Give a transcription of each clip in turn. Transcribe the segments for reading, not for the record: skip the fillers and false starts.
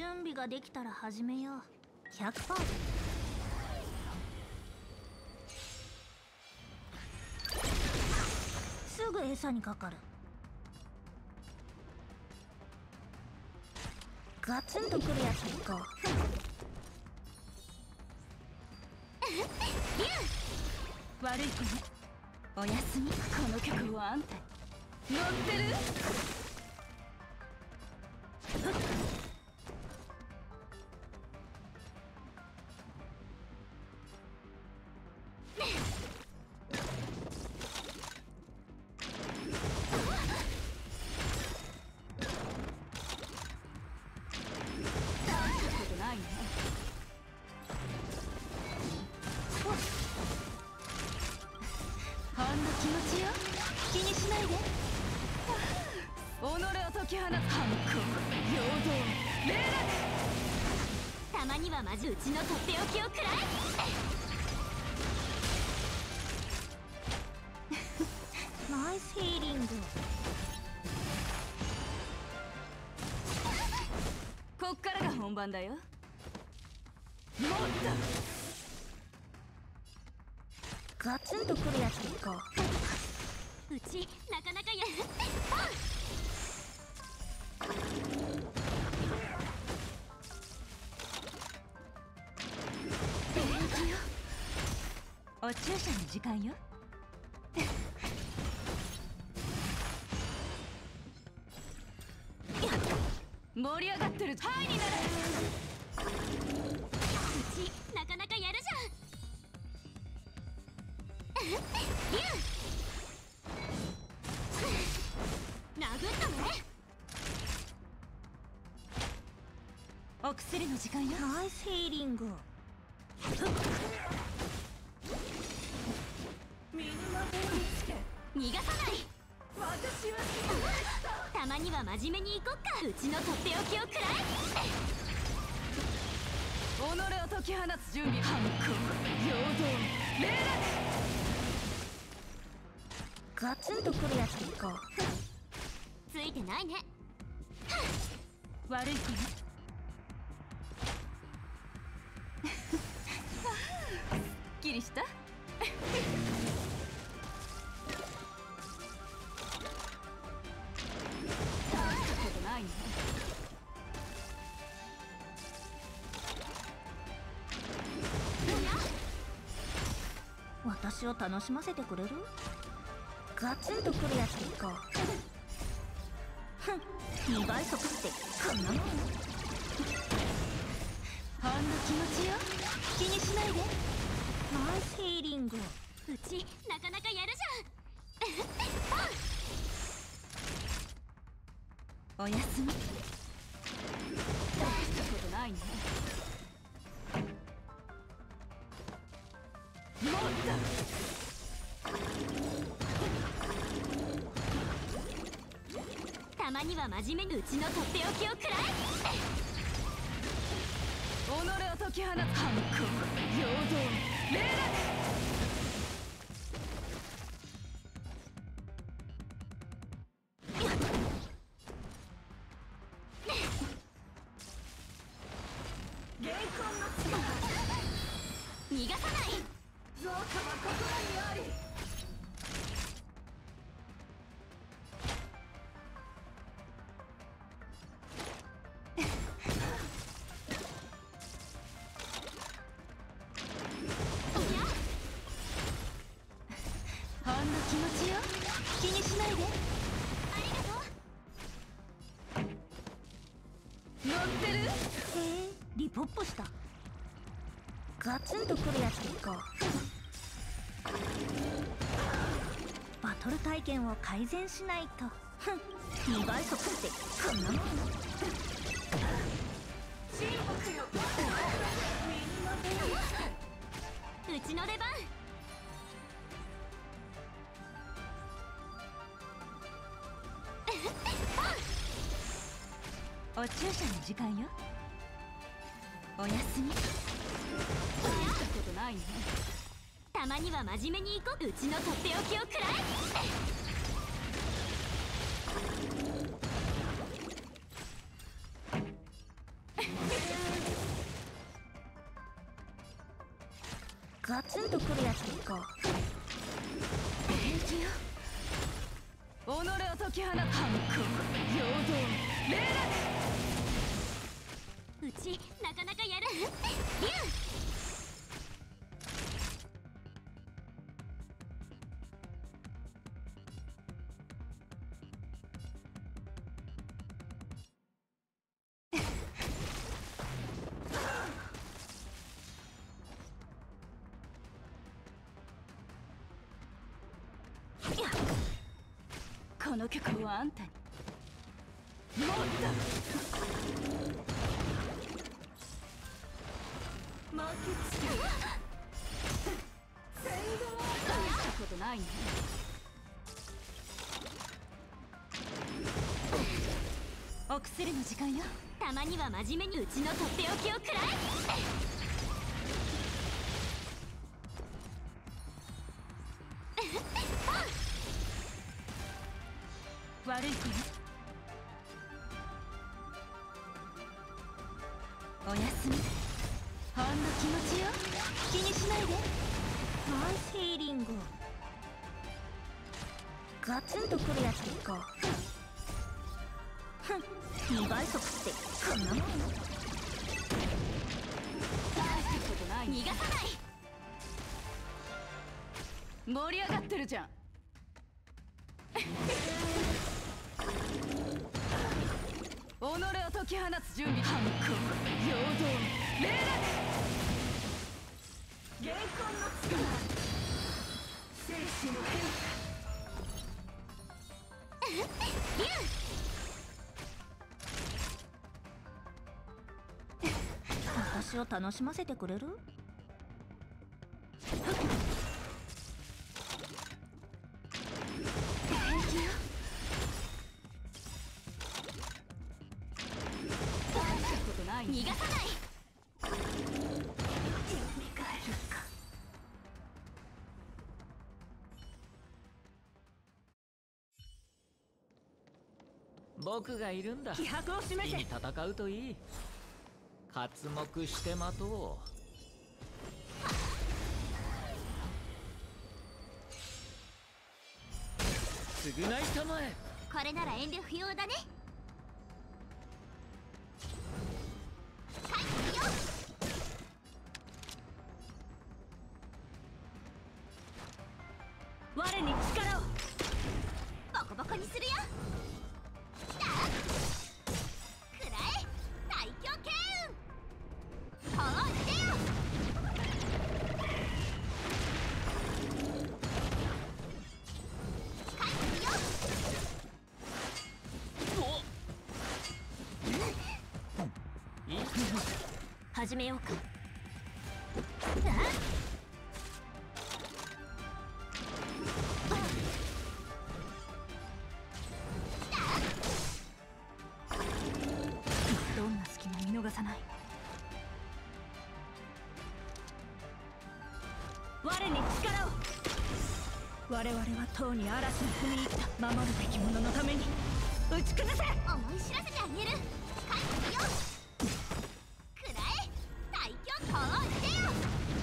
準備ができたら始めよう。100%。すぐ餌にかかる。ガツンとくるやついこう。 悪い子ね。おやすみ。この曲はあんた乗ってる？ないね。ほんの気持ちよ。気にしないで。己を解き放つ反抗、陽動、霊落。たまにはまじうちのとっておきをくらえ。 ナイスヒーリング。 こっからが本番だよ。もっとガツンとくるやついこう。うちなかなかやお注射の時間よ。盛り上がってる。ハイになる。うちなかなかやるじゃん。殴ったね。お薬の時間よ。 ナイスヒーリング。 逃がさない。私はたまには真面目に行こっか。うちのとっておきをくらえ。己を解き放つ準備。反抗、陽動、霊落。 ガツンとくるやついこう。 ついてないね。悪い子ね。すっきりした。ないね。 私を楽しませてくれる？ガツンとくるやついこう。ふん、2倍速ってこんなもん。 ほんの気持ちよ。気にしないで。 ナイスヒーリング。 うちなかなかやるじゃん。おやすみ。大したことないね。もっとたまには真面目にうちのとっておきをくらえ。己を解き放つ反抗、陽動、霊落。逃がさない。造化は心にあり。ほんの気持ちよ。気にしないで。ありがとう。乗ってる？ へえ、リポップした。ガツンとくるやついこう。バトル体験を改善しないと。ふん、2倍速ってこんなもん。 うちの出番。お注射の時間よ。おやすみ。大したことないね。たまには真面目に行こう。うちのとっておきをくらえ。 ガツンとくるやつでいこう。 平気よ。己を解き放つ反抗、陽動、霊落。うちなかなかやる。ビュー。この曲はあんたにもっと負けつけ大したことないね。お薬の時間よ。たまには真面目にうちのとっておきをくらえ。悪い子ね。おやすみ。ほんの気持ちよ。気にしないで。 ナイスヒーリング。ガツンとくるやつでいこう。ふん、2倍速ってこんなもん。 大したことない。逃がさない。盛り上がってるじゃん。己を解き放つ準備。反抗、陽動、霊落。現行の力、生死の変私を楽しませてくれる？ 平気よ。大したことない。逃がさない。 僕がいるんだ。 気迫を示せ。 好きに戦うといい。刮目して待とう。償いたまえ。 これなら遠慮不要だね。帰ってよ。我に力を。ボコボコにするよ。くらえ、最強剣雲。ほうしてよ。帰ってよ。 いい始めようか。 どんな隙も見逃さない。我に力を。我々はとうに嵐に踏み入った。守るべき者のために打ち崩せ。思い知らせてあげる。帰ってよ。くらえ、最強こうしてよ。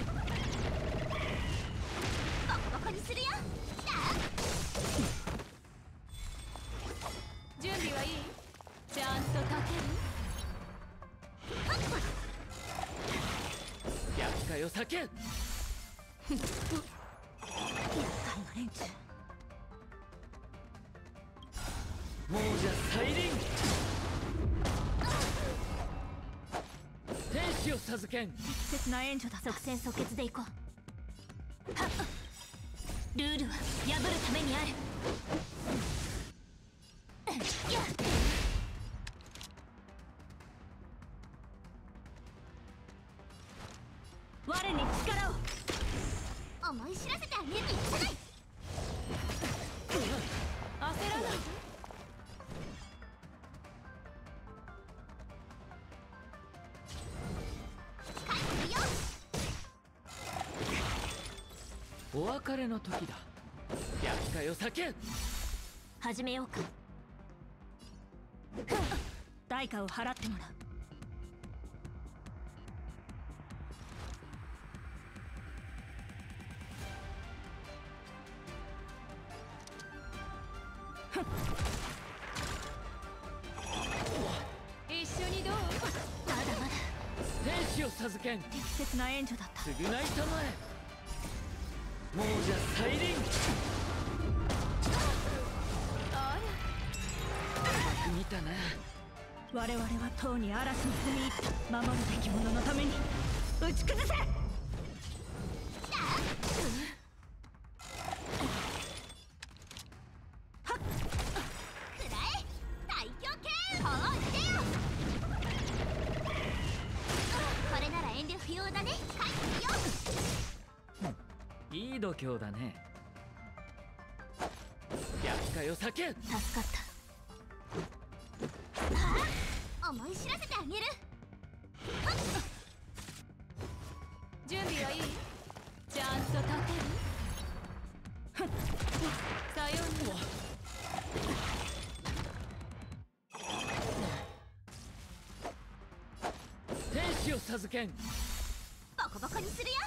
ボコボコにするよ。準備はいい？ちゃんと立てる？ 厄介を避け。 厄介な連中。 亡者再臨。天使を授けん。 適切な援助だ。 即戦即決でいこう。はっ、ルールは破るためにある。 我に力を。 思い知らせてあげる。許さない。 焦らない。 帰ってよ。 お別れの時だ。厄介を避けん。 始めようか。 代価を払ってもらう。 授けん。 適切な援助だった。 償いたまえ。亡者再臨。 あ見たな。 ら、我々はとうに嵐に踏み入った。守るべき者のために打ち崩せ。 いい度胸だね。厄介を避け。 助かった。思い知らせてあげる。 準備はいい？ちゃんと立てる？さようなら。 天使を授けん。 ボコボコにするよ。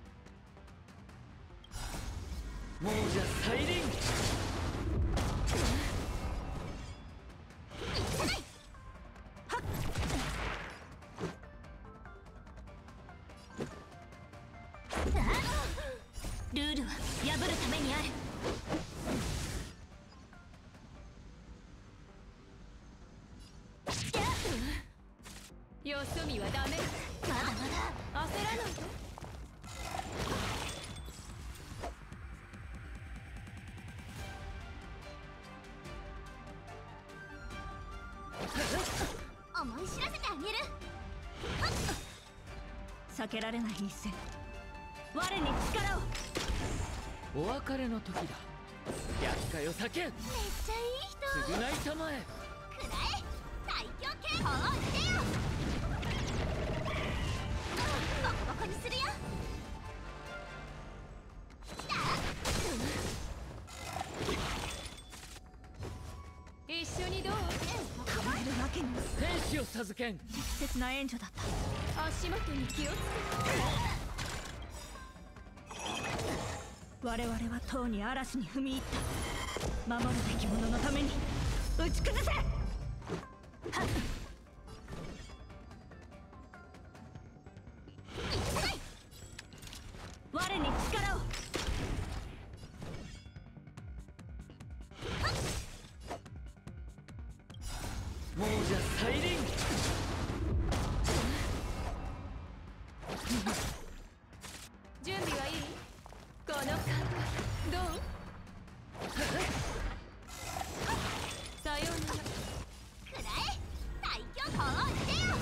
亡者再臨。 ルールは破るためにある。 よそ見はダメ。 まだまだ焦らないと。 思い知らせてあげる。 避けられない一戦。我に力を。 お別れの時だ。厄介を避けん。 めっちゃいい人。 償いたまえ。 くらえ最強系滅んでよ。ボコボコにするよ。 一緒にどう？ 構えるわけに。 天使を授けん。 適切な援助だった。足元に気をつけ。我々はとうに嵐に踏み入った。守るべき者のために打ち崩せ。我に力を。 亡者再臨。 準備はいい？この感覚どう？さようなら。 くらえ最強滅んでよ。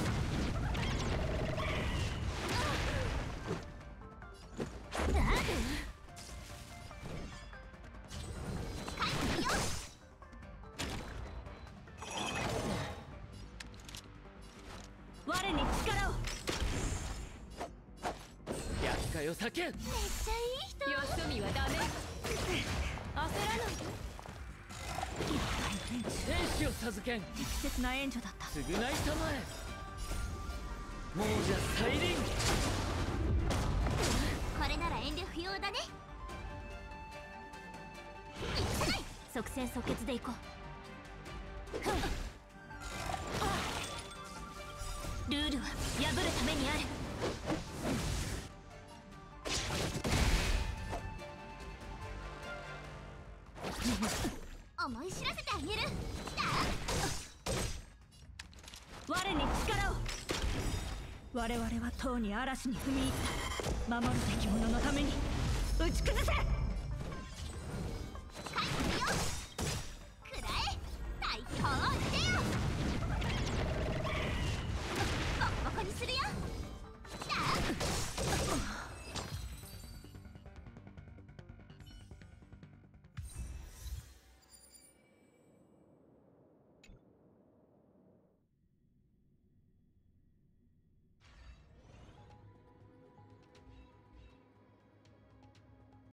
我に力を。 厄介を避けん。 めっちゃいい人。 よそ見はダメ。焦らないと。 天使を授けん。 適切な援助だった。 償いたまえ。亡者再臨。 これなら遠慮不要だね。即戦即決でいこう。ルールは破るためにある。思い知らせてあげる。 我に力を。我々はとうに嵐に踏み入った。守るべき者のために打ち崩せ。